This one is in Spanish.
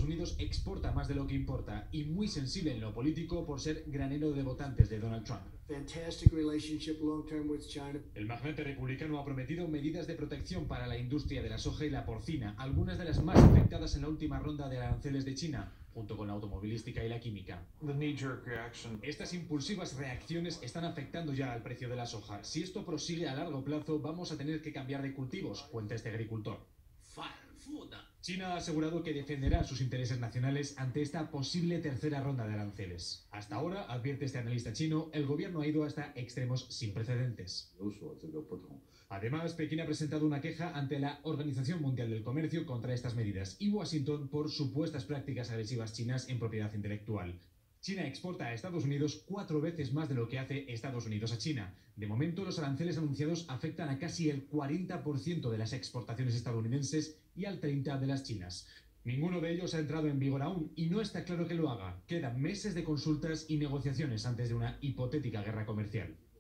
Unidos exporta más de lo que importa y muy sensible en lo político por ser granero de votantes de Donald Trump. Fantastic relationship long term with China. El magnate republicano ha prometido medidas de protección para la industria de la soja y la porcina, algunas de las más afectadas en la última ronda de aranceles de China, junto con la automovilística y la química. Estas impulsivas reacciones están afectando ya al precio de la soja. Si esto prosigue a largo plazo, vamos a tener que cambiar de cultivos, cuenta este agricultor. China ha asegurado que defenderá sus intereses nacionales ante esta posible tercera ronda de aranceles. Hasta ahora, advierte este analista chino, el gobierno ha ido hasta extremos sin precedentes. Además, Pekín ha presentado una queja ante la Organización Mundial del Comercio contra estas medidas y Washington por supuestas prácticas agresivas chinas en propiedad intelectual. China exporta a Estados Unidos 4 veces más de lo que hace Estados Unidos a China. De momento, los aranceles anunciados afectan a casi el 40% de las exportaciones estadounidenses y al 30% de las chinas. Ninguno de ellos ha entrado en vigor aún y no está claro que lo haga. Quedan meses de consultas y negociaciones antes de una hipotética guerra comercial.